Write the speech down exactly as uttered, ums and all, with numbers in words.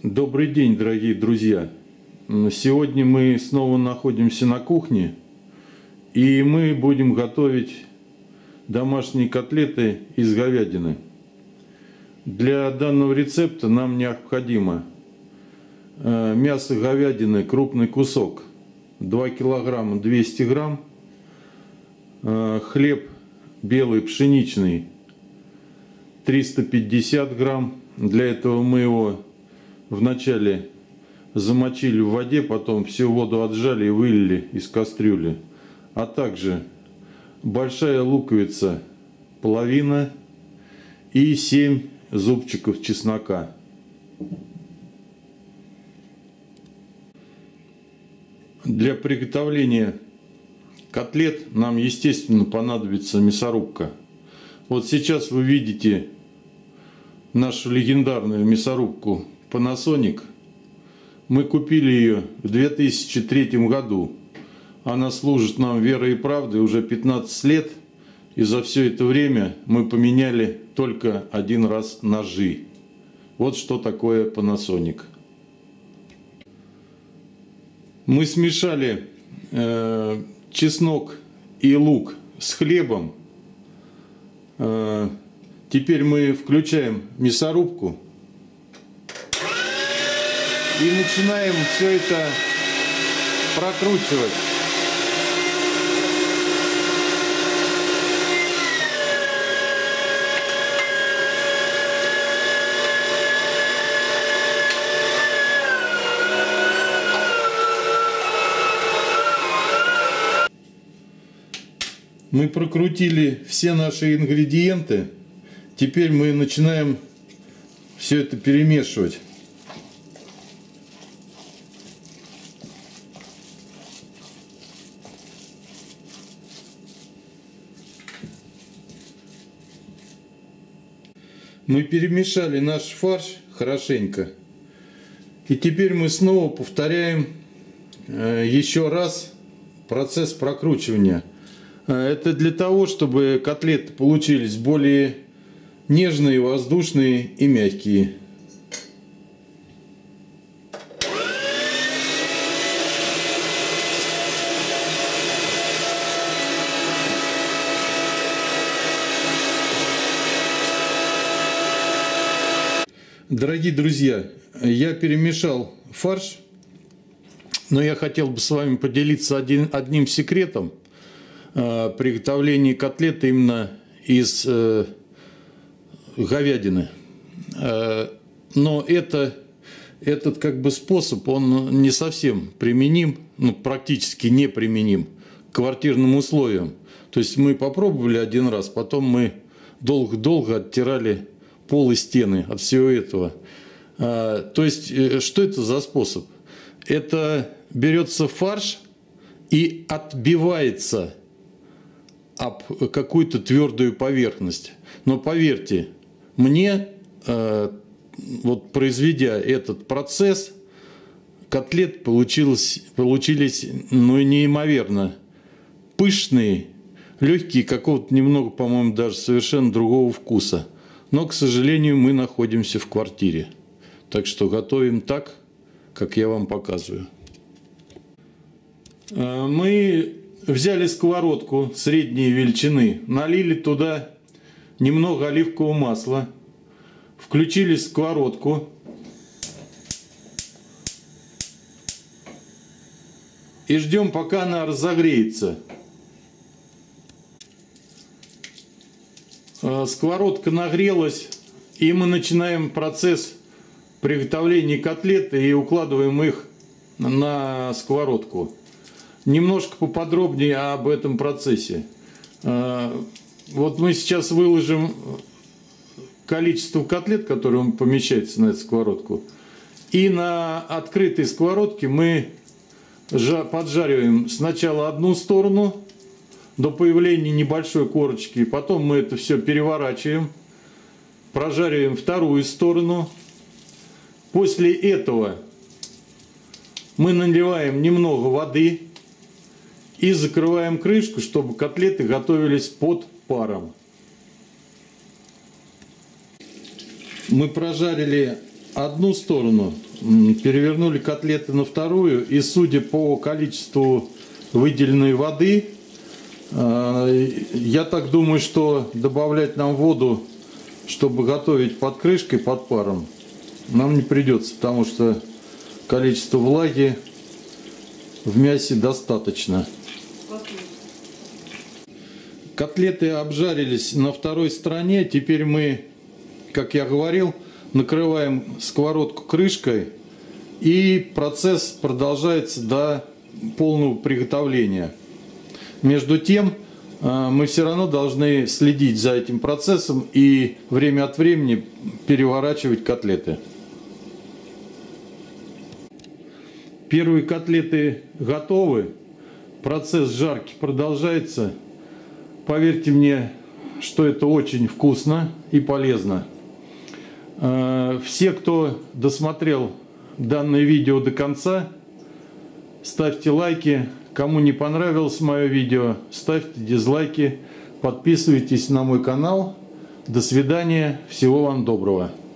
Добрый день, дорогие друзья! Сегодня мы снова находимся на кухне, и мы будем готовить домашние котлеты из говядины. Для данного рецепта нам необходимо мясо говядины, крупный кусок, два килограмма двести грамм, хлеб белый пшеничный триста пятьдесят грамм. Для этого мы его вначале замочили в воде, потом всю воду отжали и вылили из кастрюли. А также большая луковица половина и семь зубчиков чеснока. Для приготовления котлет нам, естественно, понадобится мясорубка. Вот сейчас вы видите нашу легендарную мясорубку Panasonic. Мы купили ее в две тысячи третьем году. Она служит нам верой и правдой уже пятнадцать лет. И за все это время мы поменяли только один раз ножи. Вот что такое Panasonic. Мы смешали э, чеснок и лук с хлебом. Э, теперь мы включаем мясорубку и начинаем все это прокручивать. Мы прокрутили все наши ингредиенты. Теперь мы начинаем все это перемешивать. Мы перемешали наш фарш хорошенько. И теперь мы снова повторяем еще раз процесс прокручивания. Это для того, чтобы котлеты получились более нежные, воздушные и мягкие. Дорогие друзья, я перемешал фарш, но я хотел бы с вами поделиться один, одним секретом э, приготовления котлеты именно из э, говядины. Э, но это, этот как бы способ, он не совсем применим, ну, практически не применим к квартирным условиям. То есть мы попробовали один раз, потом мы долго-долго оттирали пол и стены от всего этого. А, то есть, что это за способ? Это берется фарш и отбивается об какую-то твердую поверхность. Но поверьте, мне, а, вот произведя этот процесс, котлет получилось, получились ну, неимоверно пышные, легкие, какого-то немного, по-моему, даже совершенно другого вкуса. Но, к сожалению, мы находимся в квартире. Так что готовим так, как я вам показываю. Мы взяли сковородку средней величины, налили туда немного оливкового масла, включили сковородку и ждем, пока она разогреется. Сковородка нагрелась, и мы начинаем процесс приготовления котлеты и укладываем их на сковородку. Немножко поподробнее об этом процессе. Вот мы сейчас выложим количество котлет, которые помещается на эту сковородку. И на открытой сковородке мы поджариваем сначала одну сторону до появления небольшой корочки. Потом мы это все переворачиваем, прожариваем вторую сторону. После этого мы наливаем немного воды и закрываем крышку, чтобы котлеты готовились под паром. Мы прожарили одну сторону, перевернули котлеты на вторую, и судя по количеству выделенной воды, я так думаю, что добавлять нам воду, чтобы готовить под крышкой, под паром, нам не придется, потому что количество влаги в мясе достаточно. Котлеты обжарились на второй стороне. Теперь мы, как я говорил, накрываем сковородку крышкой, и процесс продолжается до полного приготовления. Между тем, мы все равно должны следить за этим процессом и время от времени переворачивать котлеты. Первые котлеты готовы. Процесс жарки продолжается. Поверьте мне, что это очень вкусно и полезно. Все, кто досмотрел данное видео до конца, ставьте лайки. Кому не понравилось мое видео, ставьте дизлайки. Подписывайтесь на мой канал. До свидания. Всего вам доброго.